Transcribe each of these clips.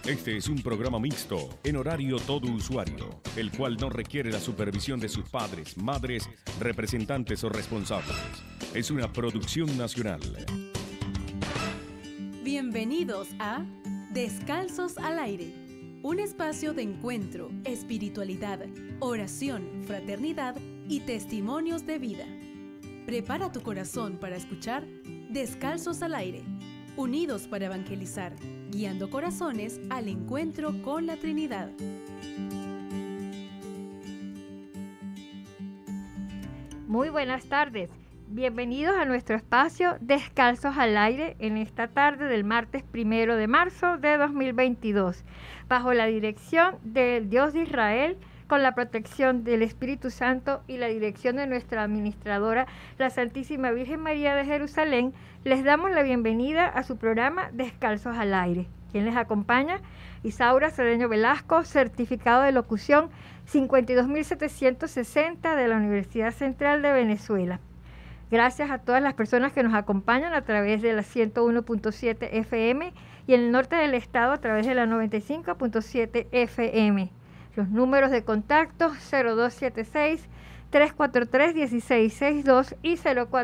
Este es un programa mixto, en horario todo usuario, el cual no requiere la supervisión de sus padres, madres, representantes o responsables. Es una producción nacional. Bienvenidos a Descalzos al Aire, un espacio de encuentro, espiritualidad, oración, fraternidad y testimonios de vida. Prepara tu corazón para escuchar Descalzos al Aire, unidos para evangelizar, guiando corazones al encuentro con la Trinidad. Muy buenas tardes. Bienvenidos a nuestro espacio Descalzos al Aire en esta tarde del martes 1 de marzo de 2022, bajo la dirección del Dios de Israel, con la protección del Espíritu Santo y la dirección de nuestra administradora, la Santísima Virgen María de Jerusalén. Les damos la bienvenida a su programa Descalzos al Aire. ¿Quién les acompaña? Isaura Cedeño Velasco, certificado de locución 52.760 de la Universidad Central de Venezuela. Gracias a todas las personas que nos acompañan a través de la 101.7 FM y en el norte del estado a través de la 95.7 FM. Los números de contacto 0276-343-1662 y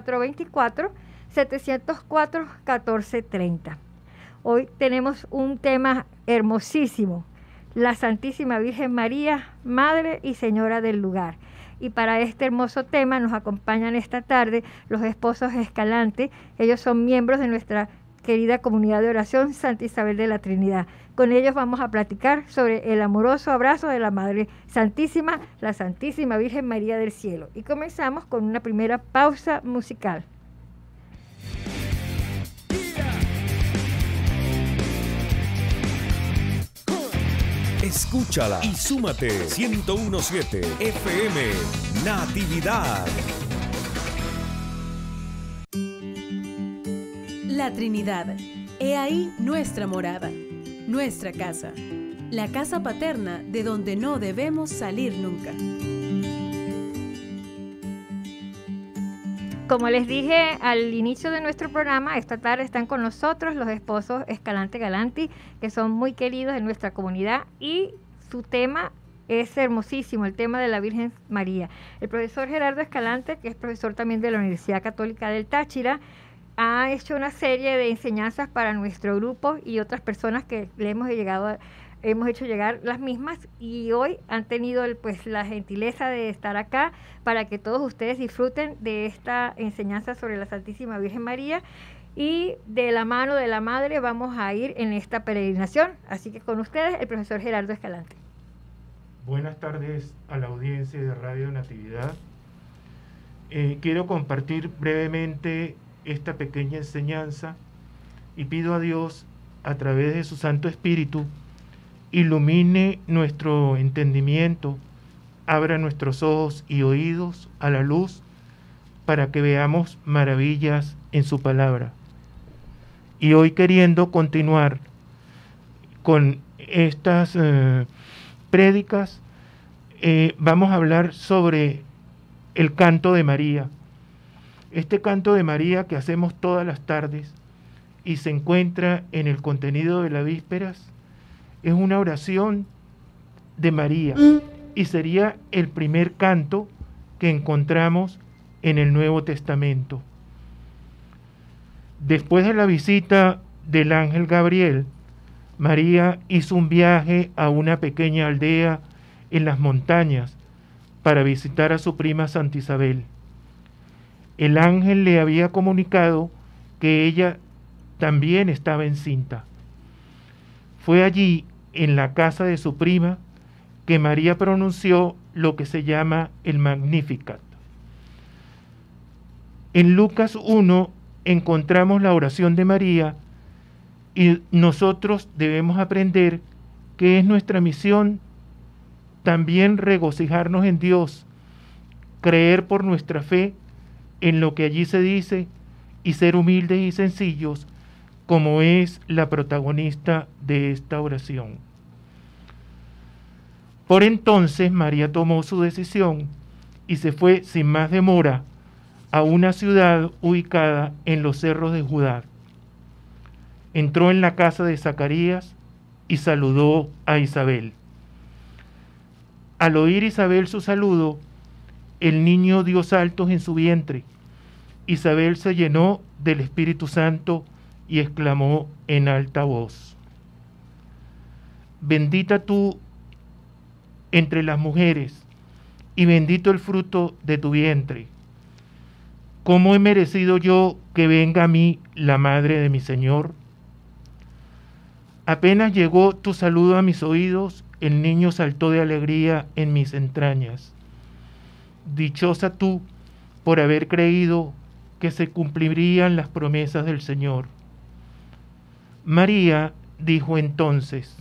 0424-704-1430. Hoy tenemos un tema hermosísimo, la Santísima Virgen María, Madre y Señora del lugar. Y para este hermoso tema nos acompañan esta tarde los esposos Escalante. Ellos son miembros de nuestra querida comunidad de oración Santa Isabel de la Trinidad. Con ellos vamos a platicar sobre el amoroso abrazo de la Madre Santísima, la Santísima Virgen María del Cielo. Y comenzamos con una primera pausa musical. Escúchala y súmate 101.7 FM Natividad. La Trinidad, he ahí nuestra morada, nuestra casa, la casa paterna de donde no debemos salir nunca. Como les dije al inicio de nuestro programa, esta tarde están con nosotros los esposos Escalante Galanti, que son muy queridos en nuestra comunidad, y su tema es hermosísimo, el tema de la Virgen María. El profesor Gerardo Escalante, que es profesor también de la Universidad Católica del Táchira, ha hecho una serie de enseñanzas para nuestro grupo y otras personas que le hemos hecho llegar las mismas, y hoy han tenido la gentileza de estar acá para que todos ustedes disfruten de esta enseñanza sobre la Santísima Virgen María, y de la mano de la Madre vamos a ir en esta peregrinación. Así que con ustedes el profesor Gerardo Escalante. Buenas tardes a la audiencia de Radio Natividad. Quiero compartir brevemente esta pequeña enseñanza y pido a Dios, a través de su Santo Espíritu, ilumine nuestro entendimiento, abra nuestros ojos y oídos a la luz para que veamos maravillas en su palabra. Y hoy, queriendo continuar con estas prédicas, vamos a hablar sobre el canto de María. Este canto de María que hacemos todas las tardes y se encuentra en el contenido de las vísperas, es una oración de María y sería el primer canto que encontramos en el Nuevo Testamento. Después de la visita del ángel Gabriel, María hizo un viaje a una pequeña aldea en las montañas para visitar a su prima Santa Isabel. El ángel le había comunicado que ella también estaba encinta. Fue allí, en la casa de su prima, que María pronunció lo que se llama el Magnificat. En Lucas 1 encontramos la oración de María y nosotros debemos aprender que es nuestra misión también regocijarnos en Dios, creer por nuestra fe en lo que allí se dice y ser humildes y sencillos, como es la protagonista de esta oración. Por entonces María tomó su decisión y se fue sin más demora a una ciudad ubicada en los cerros de Judá. Entró en la casa de Zacarías y saludó a Isabel. Al oír Isabel su saludo, el niño dio saltos en su vientre. Isabel se llenó del Espíritu Santo y exclamó en alta voz: Bendita tú entre las mujeres, y bendito el fruto de tu vientre. ¿Cómo he merecido yo que venga a mí la madre de mi Señor? Apenas llegó tu saludo a mis oídos, el niño saltó de alegría en mis entrañas. Dichosa tú por haber creído que se cumplirían las promesas del Señor. María dijo entonces: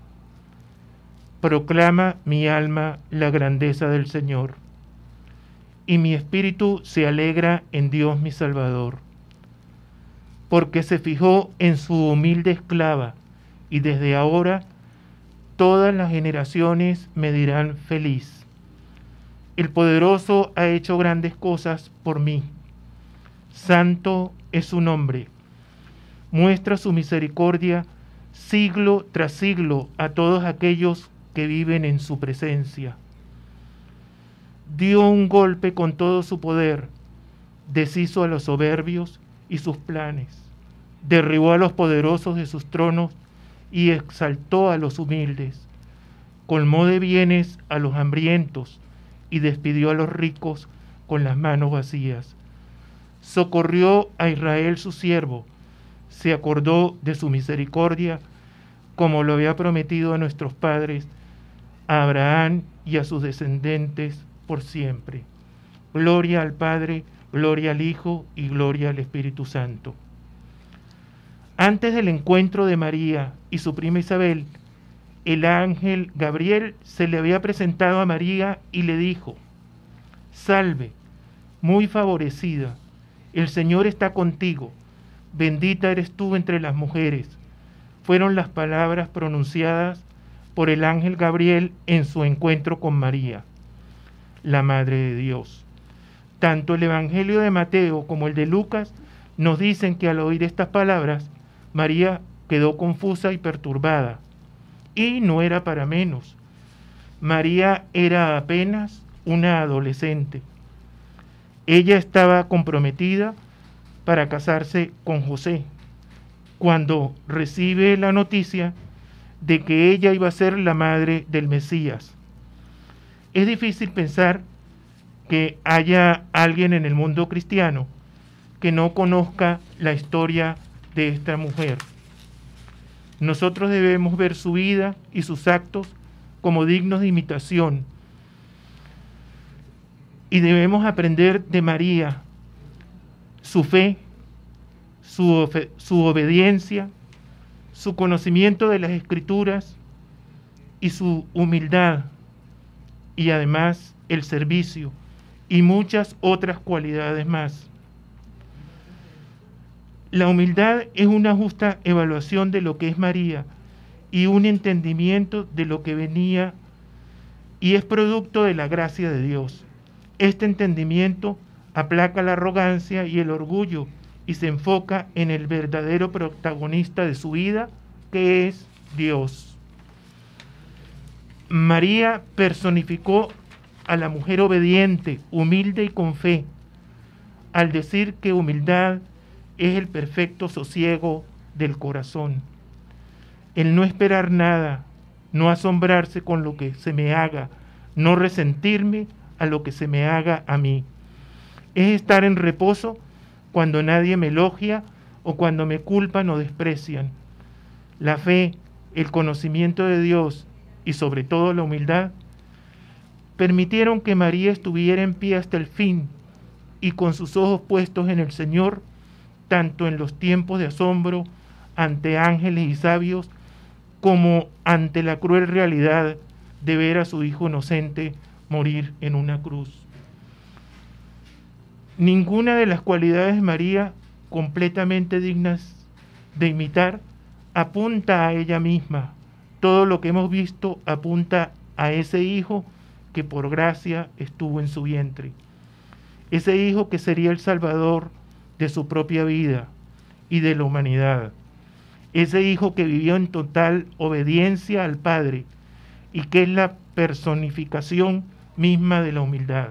Proclama mi alma la grandeza del Señor, y mi espíritu se alegra en Dios mi Salvador, porque se fijó en su humilde esclava, y desde ahora todas las generaciones me dirán feliz. El Poderoso ha hecho grandes cosas por mí. Santo es su nombre. Muestra su misericordia siglo tras siglo a todos aquellos que viven en su presencia. Dio un golpe con todo su poder, deshizo a los soberbios y sus planes, derribó a los poderosos de sus tronos y exaltó a los humildes, colmó de bienes a los hambrientos y despidió a los ricos con las manos vacías. Socorrió a Israel su siervo, se acordó de su misericordia, como lo había prometido a nuestros padres, a Abraham y a sus descendientes por siempre. Gloria al Padre, gloria al Hijo y gloria al Espíritu Santo. Antes del encuentro de María y su prima Isabel, el ángel Gabriel se le había presentado a María y le dijo: Salve, muy favorecida, el Señor está contigo, bendita eres tú entre las mujeres. Fueron las palabras pronunciadas por el ángel Gabriel en su encuentro con María, la Madre de Dios. Tanto el Evangelio de Mateo como el de Lucas nos dicen que al oír estas palabras, María quedó confusa y perturbada. Y no era para menos. María era apenas una adolescente. Ella estaba comprometida para casarse con José, cuando recibe la noticia de que ella iba a ser la madre del Mesías. Es difícil pensar que haya alguien en el mundo cristiano que no conozca la historia de esta mujer. Nosotros debemos ver su vida y sus actos como dignos de imitación, y debemos aprender de María su fe, su obediencia, su conocimiento de las Escrituras y su humildad, y además el servicio y muchas otras cualidades más. La humildad es una justa evaluación de lo que es María y un entendimiento de lo que venía, y es producto de la gracia de Dios. Este entendimiento aplaca la arrogancia y el orgullo y se enfoca en el verdadero protagonista de su vida, que es Dios. María personificó a la mujer obediente, humilde y con fe, al decir que humildad es el perfecto sosiego del corazón. El no esperar nada, no asombrarse con lo que se me haga, no resentirme a lo que se me haga a mí. Es estar en reposo cuando nadie me elogia o cuando me culpan o desprecian. La fe, el conocimiento de Dios y sobre todo la humildad permitieron que María estuviera en pie hasta el fin y con sus ojos puestos en el Señor, tanto en los tiempos de asombro ante ángeles y sabios, como ante la cruel realidad de ver a su hijo inocente morir en una cruz. Ninguna de las cualidades de María, completamente dignas de imitar, apunta a ella misma. Todo lo que hemos visto apunta a ese hijo que por gracia estuvo en su vientre. Ese hijo que sería el salvador de su propia vida y de la humanidad. ese hijo que vivió en total obediencia al Padre y que es la personificación misma de la humildad.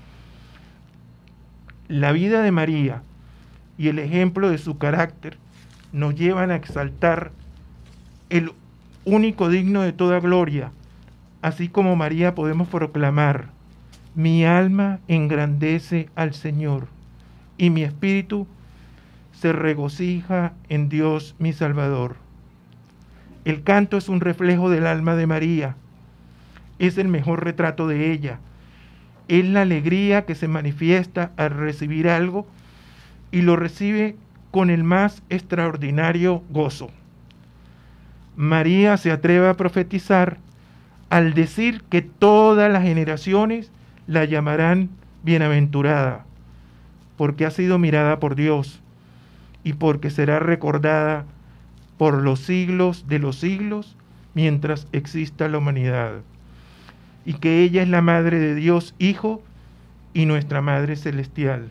La vida de María y el ejemplo de su carácter nos llevan a exaltar el único digno de toda gloria. Así como María podemos proclamar: mi alma engrandece al Señor y mi espíritu se regocija en Dios mi Salvador. El canto es un reflejo del alma de María, es el mejor retrato de ella, es la alegría que se manifiesta al recibir algo y lo recibe con el más extraordinario gozo. María se atreve a profetizar al decir que todas las generaciones la llamarán bienaventurada, porque ha sido mirada por Dios y porque será recordada por los siglos de los siglos mientras exista la humanidad, y que ella es la Madre de Dios Hijo y nuestra Madre Celestial.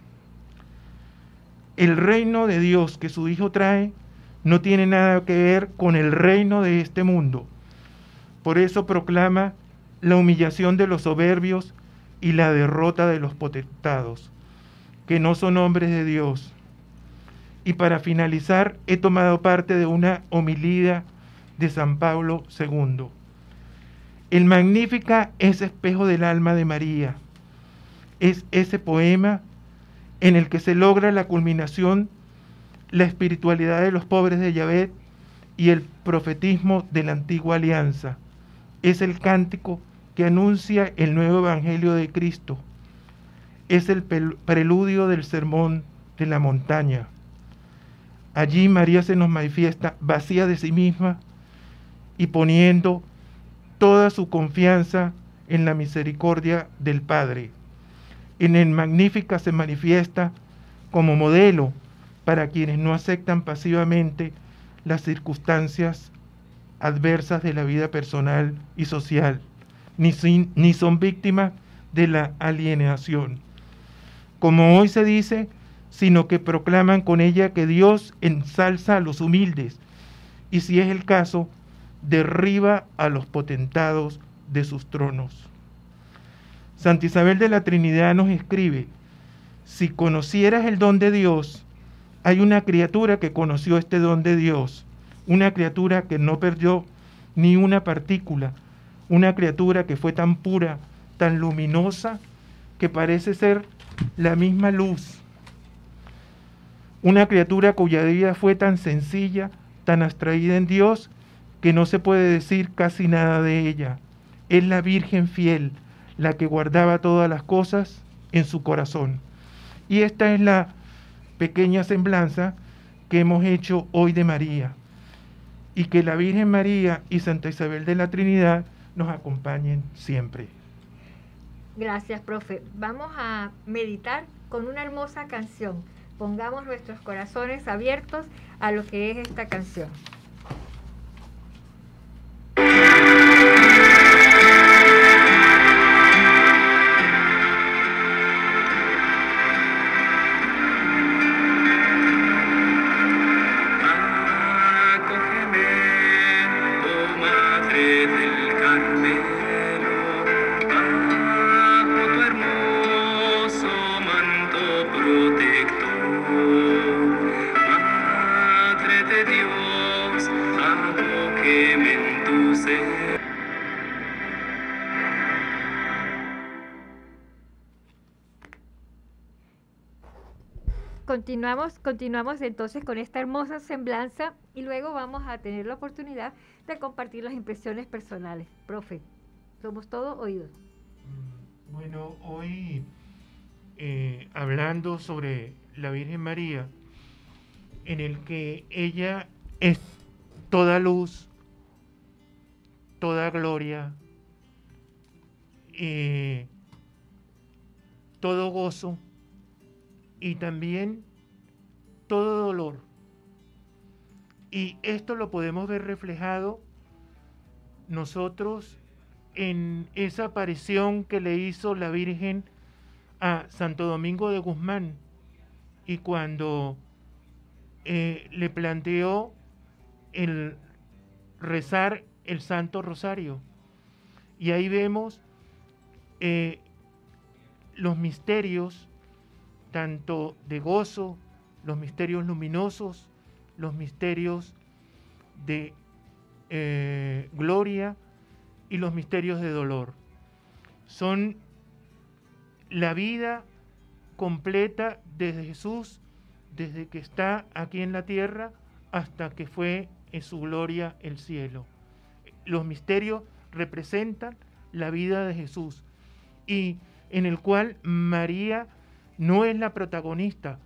El reino de Dios que su Hijo trae no tiene nada que ver con el reino de este mundo. Por eso proclama la humillación de los soberbios y la derrota de los potentados, que no son hombres de Dios. Y para finalizar, he tomado parte de una homilía de San Pablo II. El Magníficat es espejo del alma de María. Es ese poema en el que se logra la culminación, la espiritualidad de los pobres de Yahvé y el profetismo de la antigua alianza. Es el cántico que anuncia el nuevo evangelio de Cristo. Es el preludio del sermón de la montaña. Allí María se nos manifiesta vacía de sí misma y poniendo toda su confianza en la misericordia del Padre. En el Magníficat se manifiesta como modelo para quienes no aceptan pasivamente las circunstancias adversas de la vida personal y social, ni son víctimas de la alienación. Como hoy se dice, sino que proclaman con ella que Dios ensalza a los humildes y, si es el caso, derriba a los potentados de sus tronos. Santa Isabel de la Trinidad nos escribe: si conocieras el don de Dios, hay una criatura que conoció este don de Dios, una criatura que no perdió ni una partícula, una criatura que fue tan pura, tan luminosa, que parece ser la misma luz. Una criatura cuya vida fue tan sencilla, tan abstraída en Dios, que no se puede decir casi nada de ella. Es la Virgen fiel, la que guardaba todas las cosas en su corazón. Y esta es la pequeña semblanza que hemos hecho hoy de María. Y que la Virgen María y Santa Isabel de la Trinidad nos acompañen siempre. Gracias, profe. Vamos a meditar con una hermosa canción. Pongamos nuestros corazones abiertos a lo que es esta canción. Continuamos entonces con esta hermosa semblanza y luego vamos a tener la oportunidad de compartir las impresiones personales. Profe, somos todos oídos. Bueno, hoy hablando sobre la Virgen María, en el que ella es toda luz, toda gloria, todo gozo y también todo dolor. Y esto lo podemos ver reflejado nosotros en esa aparición que le hizo la Virgen a Santo Domingo de Guzmán, y cuando le planteó el rezar el Santo Rosario. Y ahí vemos los misterios, tanto de gozo, los misterios luminosos, los misterios de gloria y los misterios de dolor. Son la vida completa de Jesús, desde que está aquí en la tierra hasta que fue en su gloria el cielo. Los misterios representan la vida de Jesús, y en el cual María no es la protagonista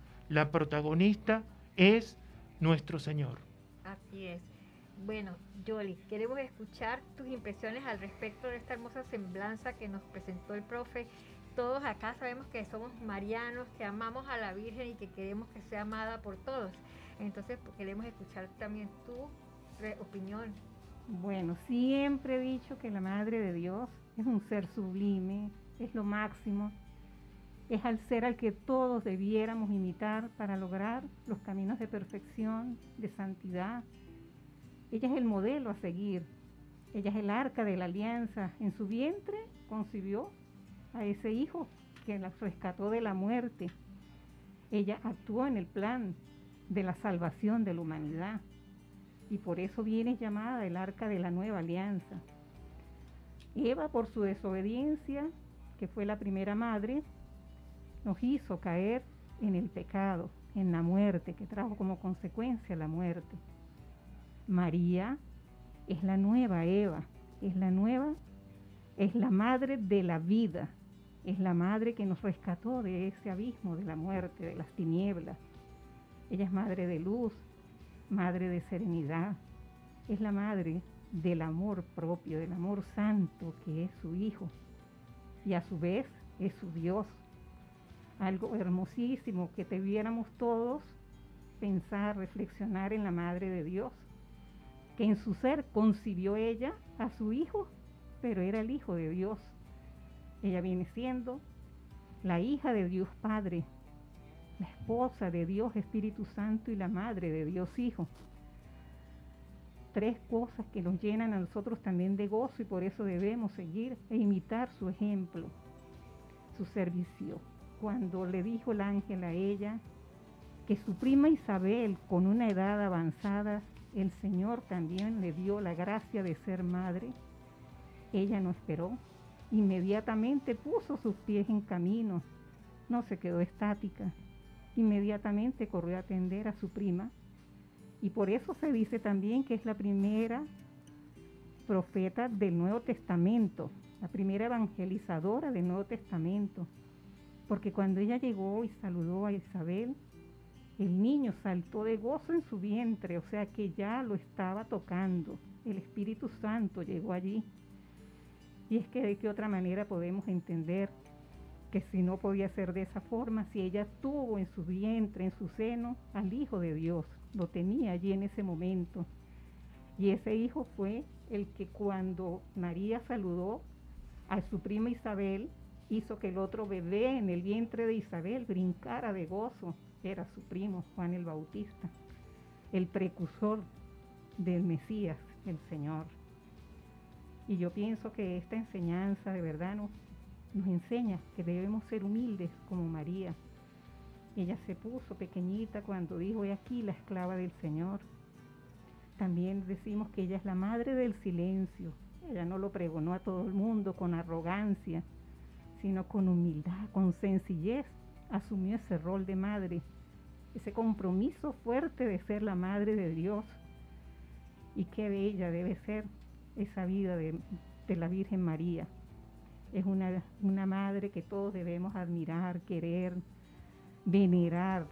es nuestro Señor. Así es. Bueno, Yoli, queremos escuchar tus impresiones al respecto de esta hermosa semblanza que nos presentó el profe. Todos acá sabemos que somos marianos, que amamos a la Virgen y que queremos que sea amada por todos. Entonces, queremos escuchar también tu opinión. Bueno, siempre he dicho que la Madre de Dios es un ser sublime, es lo máximo, es al ser al que todos debiéramos imitar para lograr los caminos de perfección, de santidad. Ella es el modelo a seguir, ella es el arca de la alianza. En su vientre concibió a ese hijo que la rescató de la muerte. Ella actuó en el plan de la salvación de la humanidad, y por eso viene llamada el arca de la nueva alianza. Eva, por su desobediencia, que fue la primera madre, nos hizo caer en el pecado, en la muerte, que trajo como consecuencia la muerte. María es la nueva Eva, es la madre de la vida, es la madre que nos rescató de ese abismo de la muerte, de las tinieblas. Ella es madre de luz, madre de serenidad, es la madre del amor propio, del amor santo que es su Hijo, y a su vez es su Dios. Algo hermosísimo que debiéramos todos pensar, reflexionar en la Madre de Dios, que en su ser concibió ella a su Hijo, pero era el Hijo de Dios. Ella viene siendo la hija de Dios Padre, la esposa de Dios Espíritu Santo y la madre de Dios Hijo. Tres cosas que nos llenan a nosotros también de gozo, y por eso debemos seguir e imitar su ejemplo, su servicio. Cuando le dijo el ángel a ella que su prima Isabel, con una edad avanzada, el Señor también le dio la gracia de ser madre, ella no esperó, inmediatamente puso sus pies en camino, no se quedó estática, inmediatamente corrió a atender a su prima, y por eso se dice también que es la primera profeta del Nuevo Testamento, la primera evangelizadora del Nuevo Testamento, porque cuando ella llegó y saludó a Isabel, el niño saltó de gozo en su vientre, o sea que ya lo estaba tocando, el Espíritu Santo llegó allí. Y es que de qué otra manera podemos entender que si no podía ser de esa forma, si ella tuvo en su vientre, en su seno, al Hijo de Dios, lo tenía allí en ese momento. Y ese hijo fue el que cuando María saludó a su prima Isabel, hizo que el otro bebé en el vientre de Isabel brincara de gozo. Era su primo, Juan el Bautista, el precursor del Mesías, el Señor. Y yo pienso que esta enseñanza de verdad nos enseña que debemos ser humildes como María. Ella se puso pequeñita cuando dijo: he aquí la esclava del Señor. También decimos que ella es la madre del silencio. Ella no lo pregonó a todo el mundo con arrogancia, sino con humildad, con sencillez, asumió ese rol de madre, ese compromiso fuerte de ser la madre de Dios. Y qué bella debe ser esa vida de la Virgen María. Es una madre que todos debemos admirar, querer, venerar.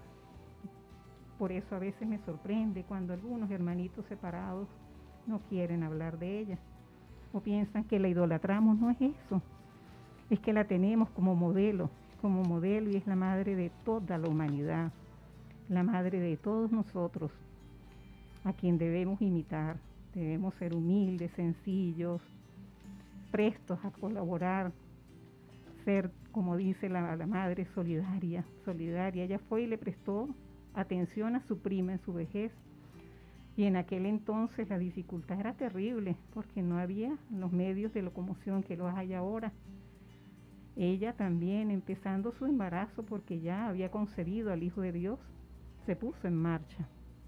Por eso a veces me sorprende cuando algunos hermanitos separados no quieren hablar de ella, o piensan que la idolatramos. No es eso, es que la tenemos como modelo, y es la madre de toda la humanidad, la madre de todos nosotros, a quien debemos imitar. Debemos ser humildes, sencillos, prestos a colaborar, ser, como dice la madre, solidaria. Ella fue y le prestó atención a su prima en su vejez, Y en aquel entonces la dificultad era terrible porque no había los medios de locomoción que los hay ahora. Ella también, empezando su embarazo porque ya había concebido al Hijo de Dios, se puso en marcha.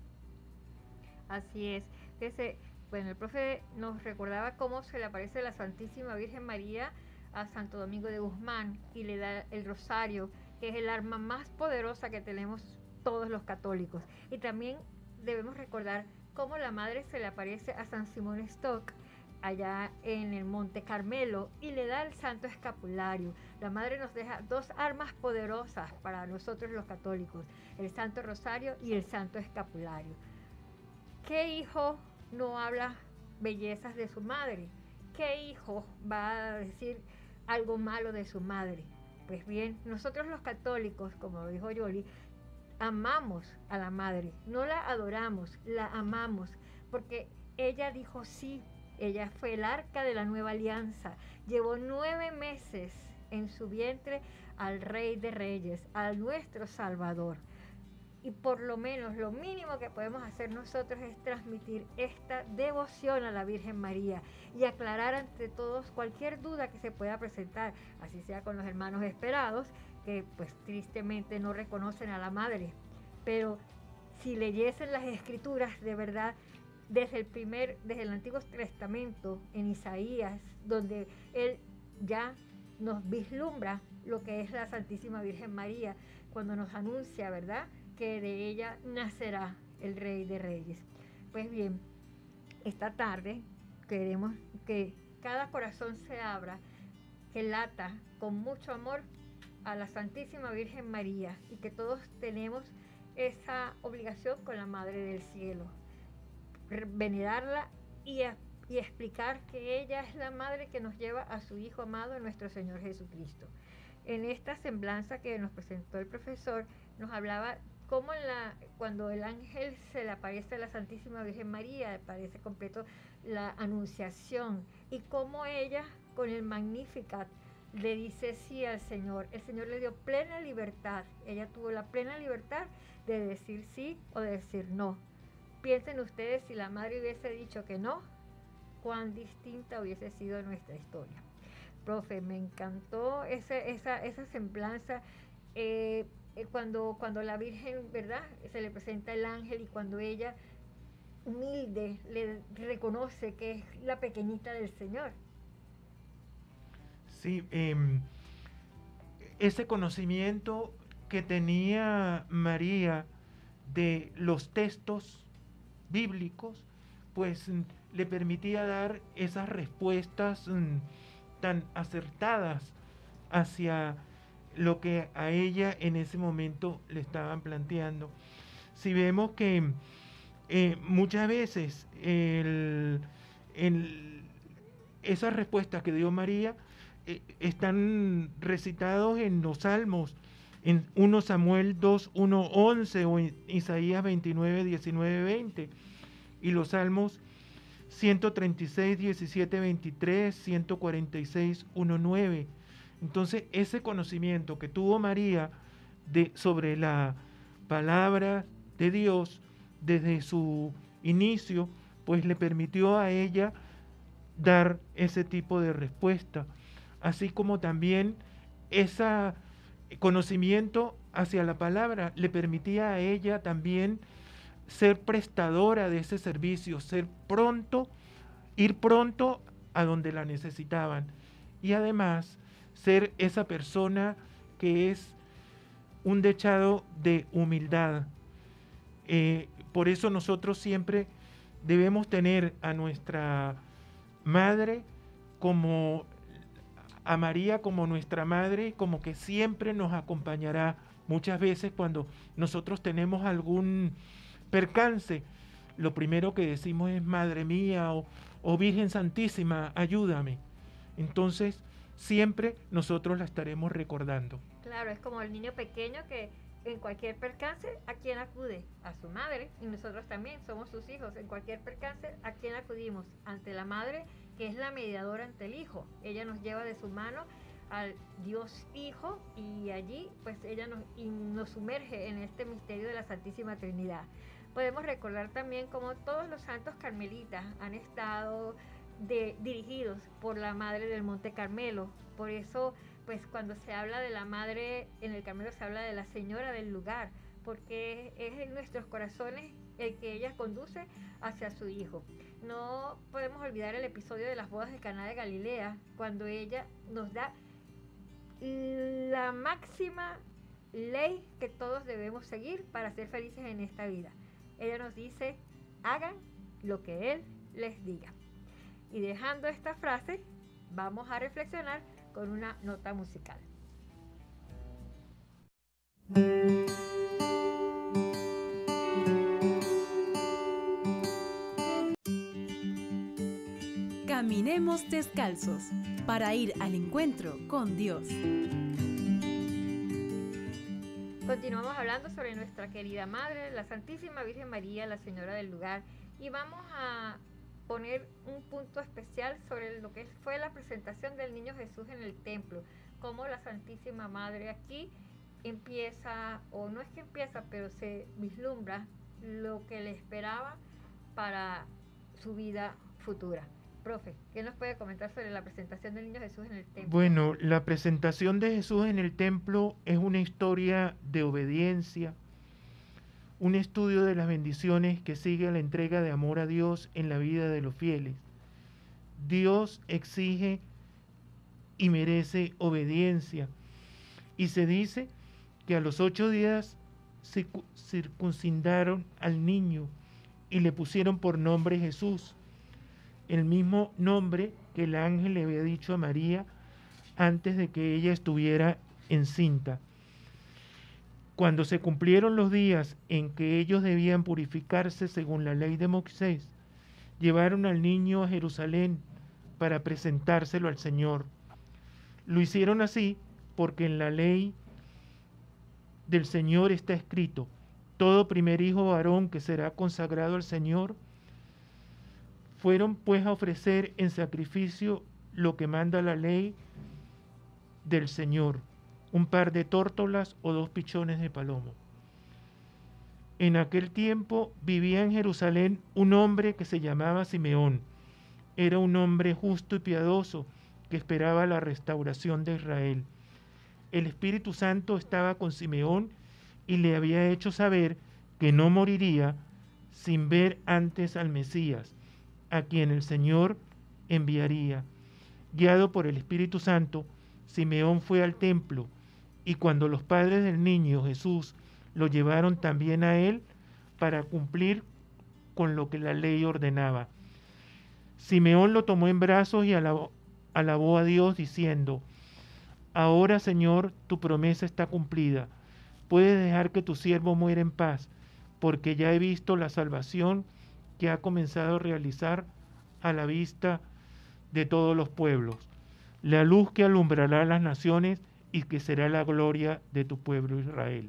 Así es. Fíjese, bueno, el profe nos recordaba cómo se le aparece la Santísima Virgen María a Santo Domingo de Guzmán y le da el rosario, que es el arma más poderosa que tenemos todos los católicos. Y también debemos recordar cómo la madre se le aparece a San Simón Stock allá en el Monte Carmelo y le da el Santo Escapulario. La madre nos deja dos armas poderosas para nosotros los católicos, el Santo Rosario y el Santo Escapulario. ¿Qué hijo no habla bellezas de su madre? ¿Qué hijo va a decir algo malo de su madre? Pues bien, nosotros los católicos, como lo dijo Yoli, amamos a la madre, no la adoramos, la amamos, porque ella dijo sí. Ella fue el arca de la nueva alianza, llevó 9 meses en su vientre al Rey de Reyes, a nuestro Salvador. Y por lo menos, lo mínimo que podemos hacer nosotros es transmitir esta devoción a la Virgen María y aclarar ante todos cualquier duda que se pueda presentar, así sea con los hermanos esperados, que pues tristemente no reconocen a la Madre. Pero si leyesen las Escrituras de verdad, desde el Antiguo Testamento, en Isaías, donde él ya nos vislumbra lo que es la Santísima Virgen María, cuando nos anuncia, ¿verdad?, que de ella nacerá el Rey de Reyes. Pues bien, esta tarde queremos que cada corazón se abra, que lata con mucho amor a la Santísima Virgen María, y que todos tenemos esa obligación con la Madre del Cielo, venerarla y explicar que ella es la madre que nos lleva a su Hijo amado, nuestro Señor Jesucristo. En esta semblanza que nos presentó el profesor, nos hablaba cómo cuando el ángel se le aparece a la Santísima Virgen María, aparece completo la anunciación, y cómo ella con el Magnificat le dice sí al Señor. El Señor le dio plena libertad, ella tuvo la plena libertad de decir sí o de decir no. Piensen ustedes, si la madre hubiese dicho que no, cuán distinta hubiese sido nuestra historia. Profe, me encantó esa semblanza, cuando la Virgen, ¿verdad?, se le presenta el ángel, y cuando ella, humilde, le reconoce que es la pequeñita del Señor. Sí, ese conocimiento que tenía María de los textos bíblicos, pues le permitía dar esas respuestas tan acertadas hacia lo que a ella en ese momento le estaban planteando. Si vemos que muchas veces esas respuestas que dio María están recitados en los Salmos, en 1 Samuel 2, 1, 11 o en Isaías 29, 19, 20, y los Salmos 136, 17, 23, 146, 1, 9. Entonces, ese conocimiento que tuvo María sobre la palabra de Dios desde su inicio, pues le permitió a ella dar ese tipo de respuesta, así como también ese conocimiento hacia la palabra le permitía a ella también ser prestadora de ese servicio, ir pronto a donde la necesitaban, y además ser esa persona que es un dechado de humildad. Por eso nosotros siempre debemos tener a nuestra madre a María como nuestra madre, como que siempre nos acompañará. Muchas veces cuando nosotros tenemos algún percance, lo primero que decimos es Madre mía o Virgen Santísima, ayúdame. Entonces siempre nosotros la estaremos recordando. Claro, es como el niño pequeño que en cualquier percance, ¿a quién acude? A su madre, y nosotros también somos sus hijos. En cualquier percance, ¿a quién acudimos? Ante la madre, que es la mediadora ante el hijo. Ella nos lleva de su mano al Dios Hijo, y allí pues ella nos sumerge en este misterio de la Santísima Trinidad. Podemos recordar también cómo todos los santos carmelitas han estado dirigidos por la Madre del Monte Carmelo. Por eso, pues cuando se habla de la Madre en el Carmelo, se habla de la Señora del lugar, porque es en nuestros corazones el que ella conduce hacia su Hijo. No podemos olvidar el episodio de las bodas de Caná de Galilea, cuando ella nos da la máxima ley que todos debemos seguir para ser felices en esta vida. Ella nos dice: hagan lo que Él les diga. Y dejando esta frase, vamos a reflexionar con una nota musical. Caminemos descalzos para ir al encuentro con Dios. Continuamos hablando sobre nuestra querida Madre, la Santísima Virgen María, la Señora del lugar, y vamos a poner un punto especial sobre lo que fue la presentación del niño Jesús en el templo, cómo la Santísima Madre aquí empieza, o no es que empieza, pero se vislumbra lo que le esperaba para su vida futura. Profe, ¿qué nos puede comentar sobre la presentación del niño Jesús en el templo? Bueno, la presentación de Jesús en el templo es una historia de obediencia, un estudio de las bendiciones que sigue a la entrega de amor a Dios en la vida de los fieles. Dios exige y merece obediencia, y se dice que a los 8 días circuncidaron al niño y le pusieron por nombre Jesús, el mismo nombre que el ángel le había dicho a María antes de que ella estuviera encinta. Cuando se cumplieron los días en que ellos debían purificarse según la ley de Moisés, llevaron al niño a Jerusalén para presentárselo al Señor. Lo hicieron así porque en la ley del Señor está escrito: todo primer hijo varón que será consagrado al Señor. Fueron pues a ofrecer en sacrificio lo que manda la ley del Señor: un par de tórtolas o 2 pichones de palomo. En aquel tiempo vivía en Jerusalén un hombre que se llamaba Simeón. Era un hombre justo y piadoso que esperaba la restauración de Israel. El Espíritu Santo estaba con Simeón y le había hecho saber que no moriría sin ver antes al Mesías, a quien el Señor enviaría. Guiado por el Espíritu Santo, Simeón fue al templo, y cuando los padres del niño Jesús lo llevaron también a él para cumplir con lo que la ley ordenaba. Simeón lo tomó en brazos y alabó a Dios diciendo: ahora, Señor, tu promesa está cumplida. Puedes dejar que tu siervo muera en paz, porque ya he visto la salvación que ha comenzado a realizar a la vista de todos los pueblos, la luz que alumbrará las naciones y que será la gloria de tu pueblo Israel.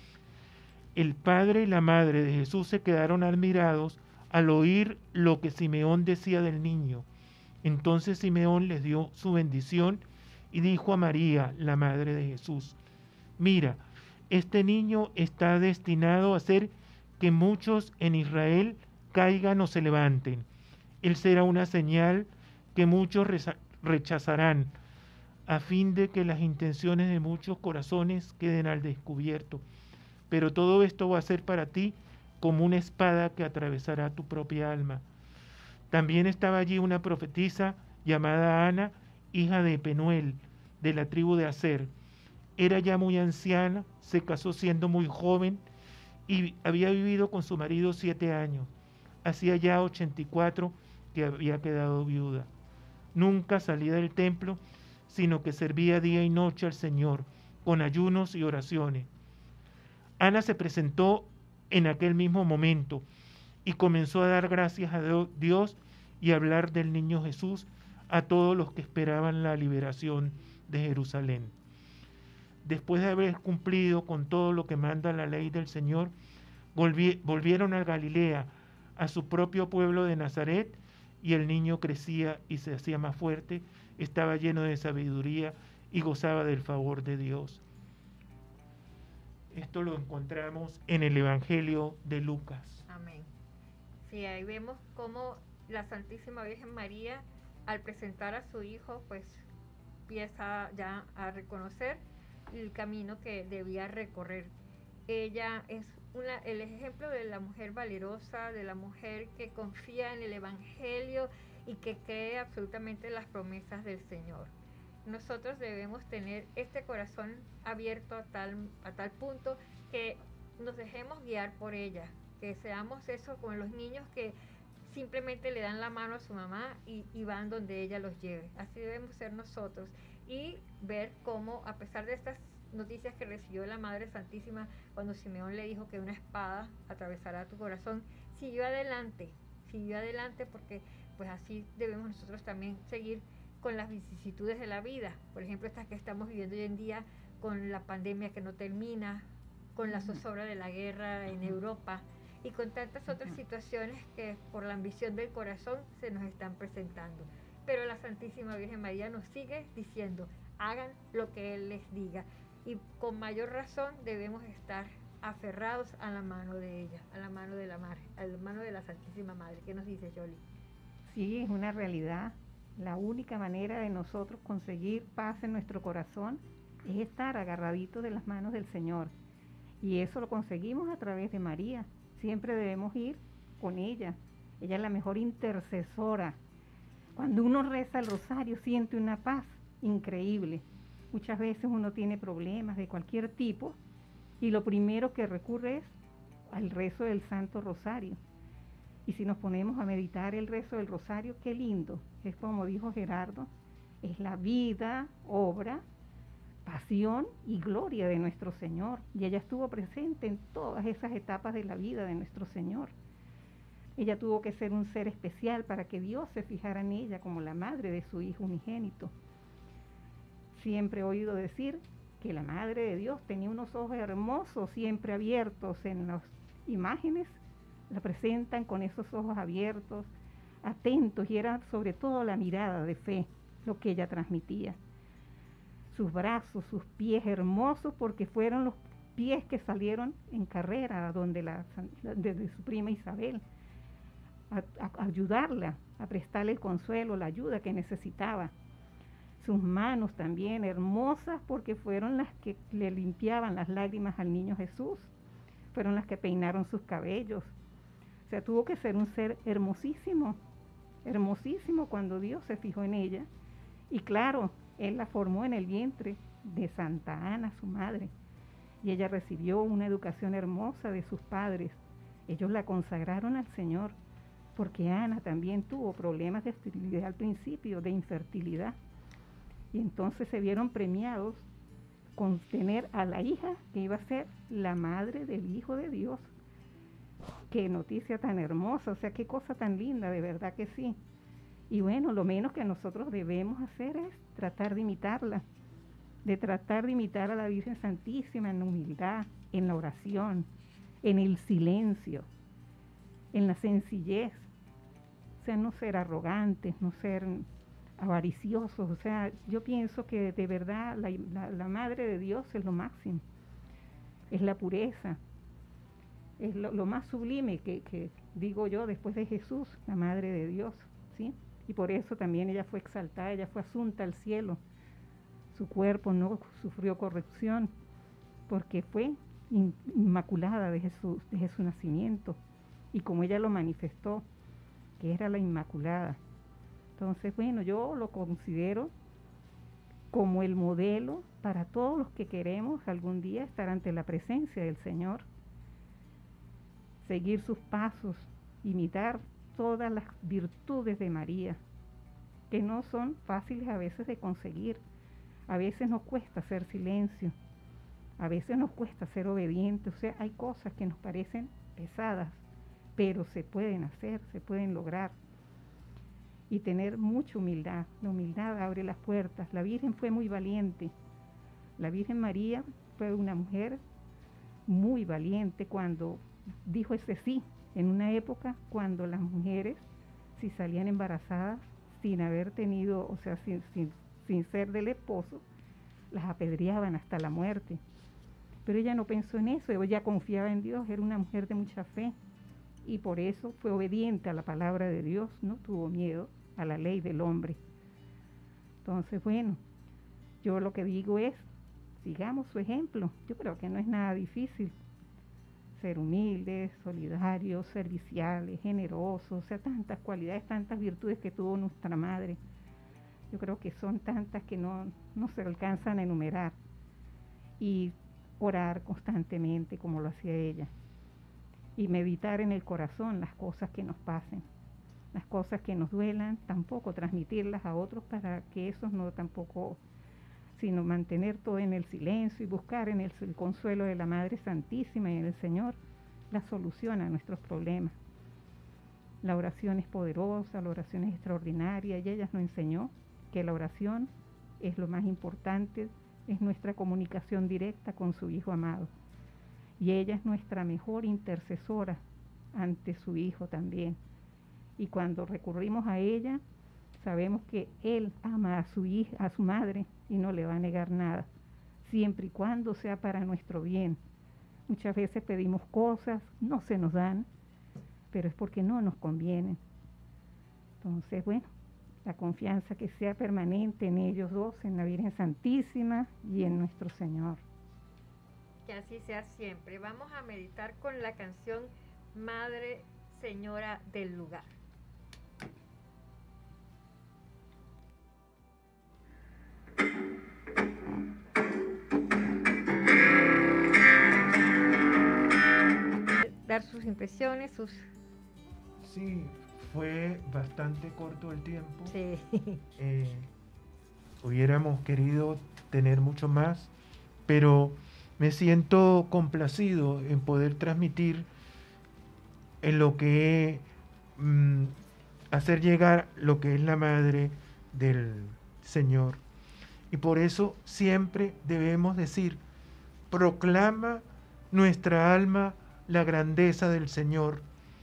El padre y la madre de Jesús se quedaron admirados al oír lo que Simeón decía del niño. Entonces Simeón les dio su bendición y dijo a María, la madre de Jesús: mira, este niño está destinado a hacer que muchos en Israel caigan o se levanten. Él será una señal que muchos rechazarán, a fin de que las intenciones de muchos corazones queden al descubierto. Pero todo esto va a ser para ti como una espada que atravesará tu propia alma. También estaba allí una profetisa llamada Ana, hija de Penuel, de la tribu de Aser. Era ya muy anciana, se casó siendo muy joven y había vivido con su marido 7 años. Hacía ya 84 que había quedado viuda. Nunca salía del templo, sino que servía día y noche al Señor, con ayunos y oraciones. Ana se presentó en aquel mismo momento y comenzó a dar gracias a Dios y a hablar del niño Jesús a todos los que esperaban la liberación de Jerusalén. Después de haber cumplido con todo lo que manda la ley del Señor, volvieron a Galilea, a su propio pueblo de Nazaret, y el niño crecía y se hacía más fuerte, estaba lleno de sabiduría y gozaba del favor de Dios. Esto lo encontramos en el Evangelio de Lucas. Amén. Sí, ahí vemos cómo la Santísima Virgen María, al presentar a su hijo, pues empieza ya a reconocer el camino que debía recorrer. Ella es el ejemplo de la mujer valerosa, de la mujer que confía en el Evangelio y que cree absolutamente en las promesas del Señor. Nosotros debemos tener este corazón abierto a tal punto que nos dejemos guiar por ella, que seamos eso con los niños que simplemente le dan la mano a su mamá y van donde ella los lleve. Así debemos ser nosotros y ver cómo, a pesar de estas noticias que recibió la Madre Santísima cuando Simeón le dijo que una espada atravesará tu corazón, siguió adelante porque pues así debemos nosotros también seguir con las vicisitudes de la vida, por ejemplo estas que estamos viviendo hoy en día con la pandemia que no termina, con la zozobra de la guerra en Europa y con tantas otras situaciones que por la ambición del corazón se nos están presentando. Pero la Santísima Virgen María nos sigue diciendo, hagan lo que Él les diga, y con mayor razón debemos estar aferrados a la mano de ella, a la mano de la Madre, a la mano de la Santísima Madre. ¿Qué nos dice Yoli? Sí, es una realidad. La única manera de nosotros conseguir paz en nuestro corazón es estar agarraditos de las manos del Señor. Y eso lo conseguimos a través de María. Siempre debemos ir con ella. Ella es la mejor intercesora. Cuando uno reza el rosario siente una paz increíble. Muchas veces uno tiene problemas de cualquier tipo y lo primero que recurre es al rezo del Santo Rosario. Y si nos ponemos a meditar el rezo del rosario, qué lindo. Es como dijo Gerardo, es la vida, obra, pasión y gloria de nuestro Señor. Y ella estuvo presente en todas esas etapas de la vida de nuestro Señor. Ella tuvo que ser un ser especial para que Dios se fijara en ella como la madre de su Hijo unigénito. Siempre he oído decir que la Madre de Dios tenía unos ojos hermosos, siempre abiertos. En las imágenes la presentan con esos ojos abiertos, atentos, y era sobre todo la mirada de fe lo que ella transmitía. Sus brazos, sus pies hermosos, porque fueron los pies que salieron en carrera desde su prima Isabel, a ayudarla, a prestarle el consuelo, la ayuda que necesitaba. Sus manos también hermosas, porque fueron las que le limpiaban las lágrimas al niño Jesús, fueron las que peinaron sus cabellos. O sea, tuvo que ser un ser hermosísimo, hermosísimo cuando Dios se fijó en ella. Y claro, Él la formó en el vientre de Santa Ana, su madre, y ella recibió una educación hermosa de sus padres. Ellos la consagraron al Señor, porque Ana también tuvo problemas de esterilidad al principio, de infertilidad. Y entonces se vieron premiados con tener a la hija que iba a ser la madre del Hijo de Dios. Qué noticia tan hermosa, o sea, qué cosa tan linda, de verdad que sí. Y bueno, lo menos que nosotros debemos hacer es tratar de imitarla, de tratar de imitar a la Virgen Santísima en la humildad, en la oración, en el silencio, en la sencillez. O sea, no ser arrogantes, no ser avariciosos. O sea, yo pienso que de verdad la Madre de Dios es lo máximo, es la pureza, es lo más sublime que digo yo después de Jesús, la Madre de Dios, ¿sí? Y por eso también ella fue exaltada, ella fue asunta al cielo. Su cuerpo no sufrió corrupción porque fue inmaculada desde su nacimiento, y como ella lo manifestó, que era la Inmaculada. Entonces, bueno, yo lo considero como el modelo para todos los que queremos algún día estar ante la presencia del Señor, seguir sus pasos, imitar todas las virtudes de María, que no son fáciles a veces de conseguir. A veces nos cuesta hacer silencio, a veces nos cuesta ser obedientes. O sea, hay cosas que nos parecen pesadas, pero se pueden hacer, se pueden lograr. Y tener mucha humildad. La humildad abre las puertas. La Virgen fue muy valiente. La Virgen María fue una mujer muy valiente cuando dijo ese sí, en una época cuando las mujeres, si salían embarazadas sin haber tenido, o sea, sin ser del esposo, las apedreaban hasta la muerte. Pero ella no pensó en eso, ella confiaba en Dios, era una mujer de mucha fe y por eso fue obediente a la palabra de Dios, no tuvo miedo a la ley del hombre. Entonces, bueno, yo lo que digo es, sigamos su ejemplo. Yo creo que no es nada difícil ser humildes, solidarios, serviciales, generosos, o sea, tantas cualidades, tantas virtudes que tuvo nuestra madre. Yo creo que son tantas que no se alcanzan a enumerar. Y orar constantemente como lo hacía ella. Y meditar en el corazón las cosas que nos pasen, las cosas que nos duelan, tampoco transmitirlas a otros para que esos no tampoco, sino mantener todo en el silencio y buscar en el consuelo de la Madre Santísima y en el Señor la solución a nuestros problemas. La oración es poderosa, la oración es extraordinaria y ella nos enseñó que la oración es lo más importante, es nuestra comunicación directa con su Hijo amado. Y ella es nuestra mejor intercesora ante su Hijo también. Y cuando recurrimos a ella, sabemos que Él ama a su hija, a su madre, y no le va a negar nada, siempre y cuando sea para nuestro bien. Muchas veces pedimos cosas, no se nos dan, pero es porque no nos convienen. Entonces, bueno, la confianza que sea permanente en ellos dos, en la Virgen Santísima y en nuestro Señor. Que así sea siempre. Vamos a meditar con la canción Madre Señora del Lugar. Dar sus impresiones, sus... Sí, fue bastante corto el tiempo. Sí. Hubiéramos querido tener mucho más, pero me siento complacido en poder transmitir en lo que hacer llegar lo que es la madre del Señor. Y por eso siempre debemos decir, proclama nuestra alma la grandeza del Señor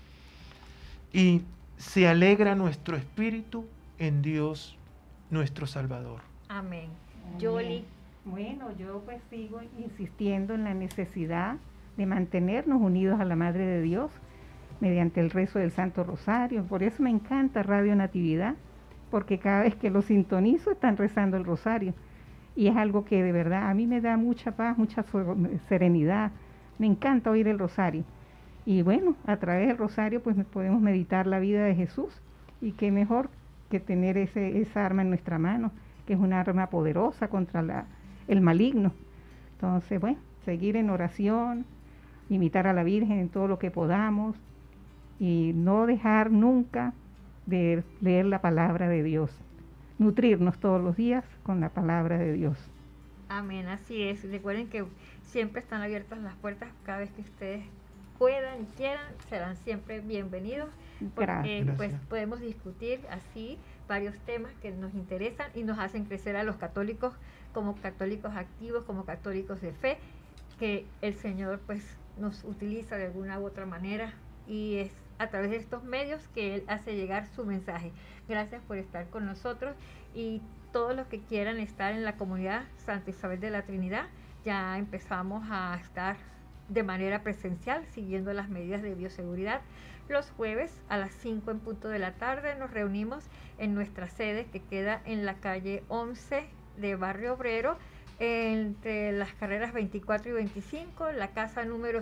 y se alegra nuestro espíritu en Dios nuestro Salvador. Amén. Amén. Yoli. Bueno, yo pues sigo insistiendo en la necesidad de mantenernos unidos a la Madre de Dios mediante el rezo del Santo Rosario. Por eso me encanta Radio Natividad, porque cada vez que lo sintonizo están rezando el Rosario. Y es algo que de verdad a mí me da mucha paz, mucha serenidad. Me encanta oír el Rosario. Y bueno, a través del Rosario pues podemos meditar la vida de Jesús. Y qué mejor que tener esa arma en nuestra mano, que es una arma poderosa contra el maligno. Entonces, bueno, seguir en oración, imitar a la Virgen en todo lo que podamos y no dejar nunca de leer la palabra de Dios. Nutrirnos todos los días con la palabra de Dios. Amén, así es. Recuerden que siempre están abiertas las puertas cada vez que ustedes puedan y quieran, serán siempre bienvenidos. Porque Gracias. pues podemos discutir así varios temas que nos interesan y nos hacen crecer a los católicos como católicos activos, como católicos de fe, que el Señor pues nos utiliza de alguna u otra manera y es a través de estos medios que Él hace llegar su mensaje. Gracias por estar con nosotros y todos los que quieran estar en la comunidad Santa Isabel de la Trinidad, ya empezamos a estar de manera presencial siguiendo las medidas de bioseguridad. Los jueves a las 5 en punto de la tarde nos reunimos en nuestra sede que queda en la calle 11 de Barrio Obrero, entre las carreras 24 y 25, la casa número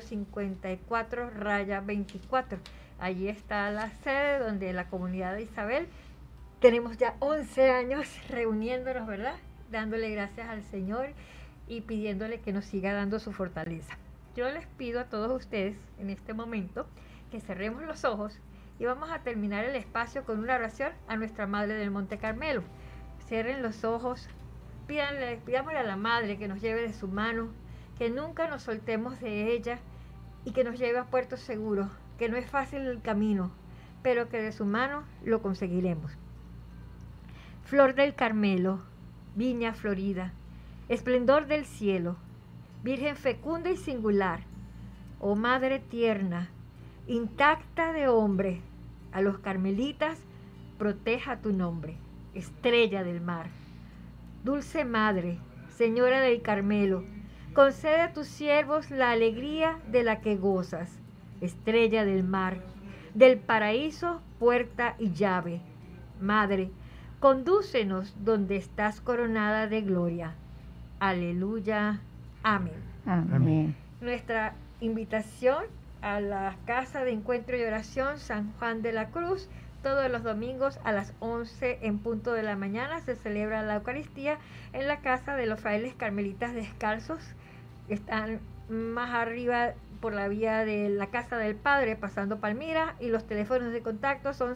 54/24. Allí está la sede donde la comunidad de Isabel tenemos ya 11 años reuniéndonos, ¿verdad? Dándole gracias al Señor y pidiéndole que nos siga dando su fortaleza. Yo les pido a todos ustedes en este momento que cerremos los ojos y vamos a terminar el espacio con una oración a nuestra Madre del Monte Carmelo. Cierren los ojos, pidámosle a la Madre que nos lleve de su mano, que nunca nos soltemos de ella y que nos lleve a puerto seguro, que no es fácil el camino, pero que de su mano lo conseguiremos. Flor del Carmelo, viña florida, esplendor del cielo, Virgen fecunda y singular, oh Madre tierna, intacta de hombre, a los carmelitas proteja tu nombre, estrella del mar. Dulce Madre, Señora del Carmelo, Concede a tus siervos la alegría de la que gozas, estrella del mar, del paraíso, puerta y llave. Madre, condúcenos donde estás coronada de gloria. Aleluya. Amén. Amén. Nuestra invitación a la Casa de Encuentro y Oración San Juan de la Cruz, todos los domingos a las 11 en punto de la mañana se celebra la Eucaristía en la casa de los frailes carmelitas descalzos. Están más arriba por la vía de la Casa del Padre, pasando Palmira, y los teléfonos de contacto son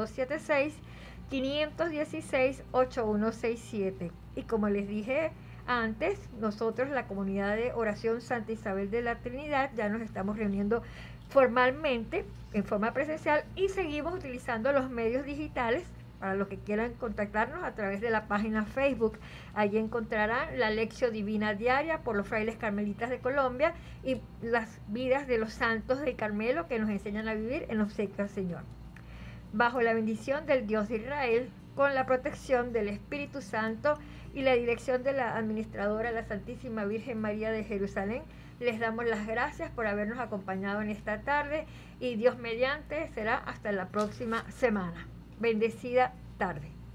0276-516-8167. Y como les dije antes, nosotros, la comunidad de oración Santa Isabel de la Trinidad, ya nos estamos reuniendo formalmente, en forma presencial, y seguimos utilizando los medios digitales para los que quieran contactarnos a través de la página Facebook. Allí encontrarán la Lección Divina Diaria por los frailes carmelitas de Colombia y las vidas de los santos del Carmelo que nos enseñan a vivir en obsequio al Señor. Bajo la bendición del Dios de Israel, con la protección del Espíritu Santo y la dirección de la administradora, la Santísima Virgen María de Jerusalén, les damos las gracias por habernos acompañado en esta tarde y Dios mediante será hasta la próxima semana. Bendecida tarde.